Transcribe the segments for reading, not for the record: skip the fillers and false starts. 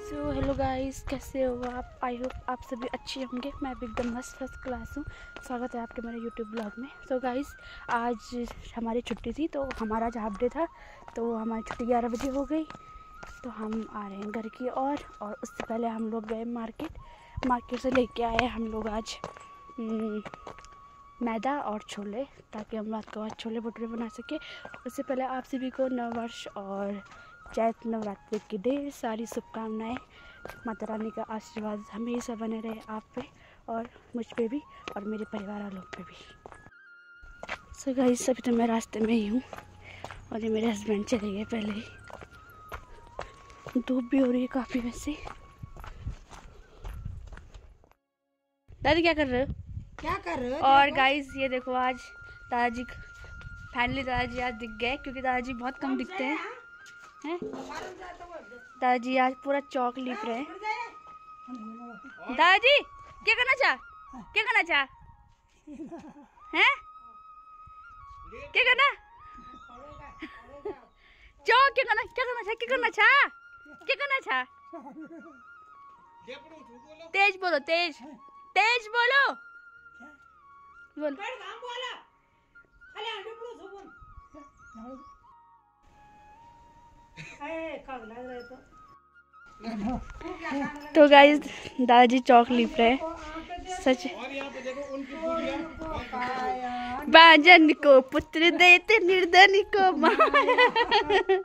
So hello guys, कैसे हो आप? आई होप आप सभी अच्छे होंगे। मैं भी एकदम मस्त फर्स्ट क्लास हूँ। स्वागत है आपके मेरे यूट्यूब ब्लॉग में। सो गाइस, आज हमारी छुट्टी थी, तो हमारा आज हाफ डे था, तो हमारी छुट्टी 11 बजे हो गई। तो हम आ रहे हैं घर की और उससे पहले हम लोग गए मार्केट से लेके आए हम लोग आज मैदा और छोले, ताकि हम रात को आज छोले भटूरे बना सके। उससे पहले आप सभी को नववर्ष और चैत नवरात्रि की ढेर सारी शुभकामनाएं। माता रानी का आशीर्वाद हमेशा बने रहे आप पे और मुझ पे भी और मेरे परिवार वालों पे भी। सो गाइस, अभी तो मैं रास्ते में ही हूँ और ये मेरे हस्बैंड चले गए पहले ही। धूप भी हो रही है काफ़ी वैसे। दादी क्या कर रहे हो? और गाइस ये देखो, आज दादाजी फाइनली दादाजी आज दिख गए, क्योंकि दादाजी बहुत कम दिखते हैं। दादाजी आज पूरा चौक लिप रहे हैं। दादाजी क्या करना चाह हैं? क्या करना चौक क्या करना चाह? तेज बोलो, तेज बोलो। तो गाइस, दादाजी चौक लिप रहे हैं। सच बाजन को पुत्र देते निर्धन को माया।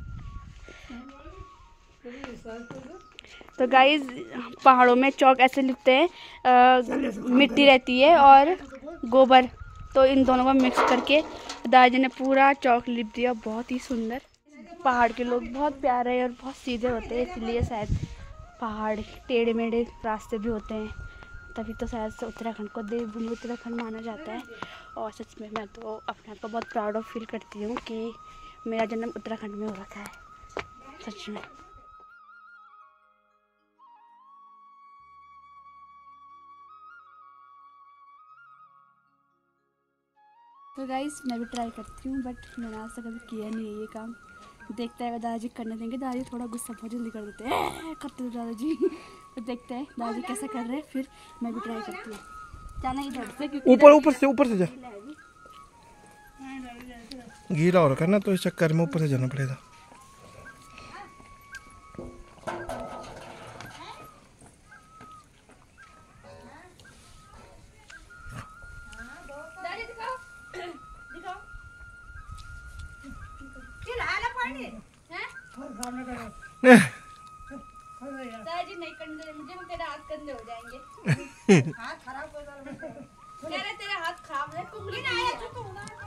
तो गाइस, पहाड़ों में चौक ऐसे लिखते हैं, मिट्टी रहती है और गोबर, तो इन दोनों को मिक्स करके दादाजी ने पूरा चौक लिप दिया। बहुत ही सुंदर। पहाड़ के लोग बहुत प्यारे और बहुत सीधे होते हैं, इसलिए शायद पहाड़ टेढ़े मेढ़े रास्ते भी होते हैं, तभी तो शायद से उत्तराखंड को देवभूमि उत्तराखंड माना जाता है। और सच में मैं तो अपने आप को बहुत प्राउड ऑफ फील करती हूँ कि मेरा जन्म उत्तराखंड में हो रखा है, सच में। तो गाइस, मैं भी ट्राई करती हूँ, बट मैंने आज तक कभी किया नहीं है ये काम। देखते हैं दादाजी करने देंगे। दादाजी थोड़ा गुस्सा बहुत जल्दी कर देते हैं, करते हो दादाजी। तो देखते हैं दादाजी कैसा कर रहे हैं, फिर मैं भी ट्राई करती हूँ। जाना इधर से, क्योंकि ऊपर से जा, गीला हो रखा है ना, तो इस चक्कर में ऊपर से जाना पड़ेगा। दादाजी नहीं करने दे मुझे, तेरे हाथ गंदे हो जाएंगे। हाथ खराब हो जाएगा। कह रहे तेरे हाथ खराब है, तुम नहीं आया तो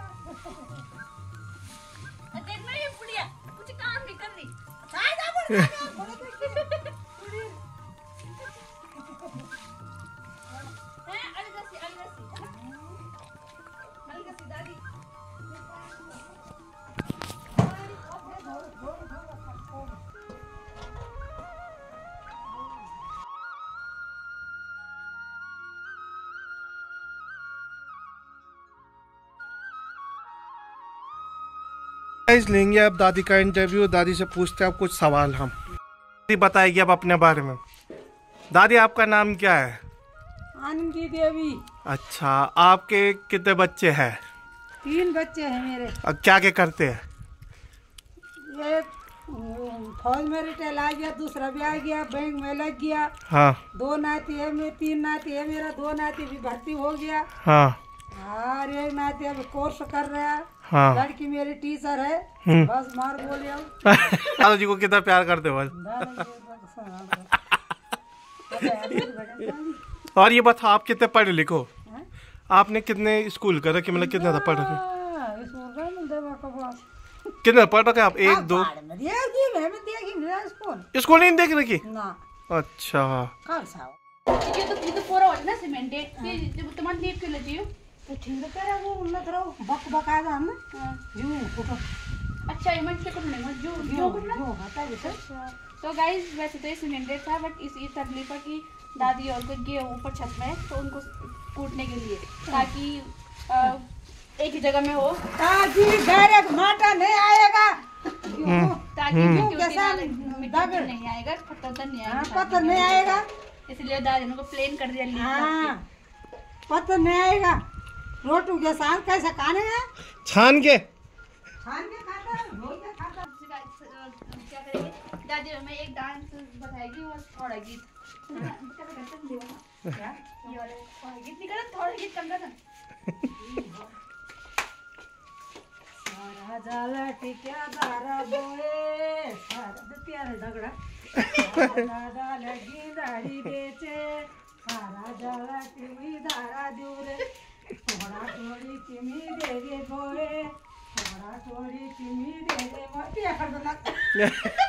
देख ना, ये बुढ़िया कुछ काम नहीं कर रही। लेंगे अब दादी का इंटरव्यू। दादी से पूछते हैं अब कुछ सवाल हम। दादी बताएगी अब अपने बारे में। दादी, आपका नाम क्या है? आनंदी देवी। अच्छा, आपके कितने बच्चे हैं? 3 बच्चे हैं मेरे। अब क्या क्या करते हैं? एक फौज में रिटायर आ गया, दूसरा भी आ गया, बैंक में लग गया। हाँ। 2 नाती है, 3 नाती है मेरा। 2 नाती भी भर्ती हो गया। हाँ। और एक नाती अब कोर्स कर रहा है। हाँ। लड़की मेरी टीचर है। बस मार बोलिए। दादाजी को कितना प्यार करते हो बस। और ये बता, आप कितने पढ़े लिखो? आपने कितने स्कूल कर रखे, मतलब कितना था पढ़ रखे? कितना पढ़ रखे आप? 1 2 स्कूल नहीं देख रखी? अच्छा। ये तो पूरा हो ना सीमेंटेड, फिर तुम लीप के लेती हो तो ठीक है। करा वो उन्नत रहो बक बकायदा हम जू फोटो। अच्छा, ये मत को नहीं, मत जो आता है सर। तो गाइस, वैसे तो ये सीमेंटेड था, बट इस तकलीफ पर कि दादी और कोई गए ऊपर छत में, तो उनको कूटने के लिए, ताकि एक ही जगह में हो, ताकि डायरेक्ट माटा नहीं आएगा। ताकि मिट्टी नहीं आएगा, पत्थर नहीं आएगा, पत्थर नहीं आएगा, इसलिए दादी को प्लेन कर दिया। हाँ पत्थर नहीं आएगा। रोटी के साथ कैसे खाने हैं? छान के खाता है, धो के खाता है। क्या करेंगे दादी हमें एक डांस बताएगी, वो थोड़ा गीत थोड़ा गीत करना था। सारा जाला टिक्या दारा बोए, सारा प्यारे दगड़ा दादा लगी दाढ़ी बेचे, सारा जाला टिमी दारा दूरे, थोड़ा थोड़ी टिमी दे दे बोए, थोड़ा थोड़ी टिमी दे दे मोतिया कर दो ना।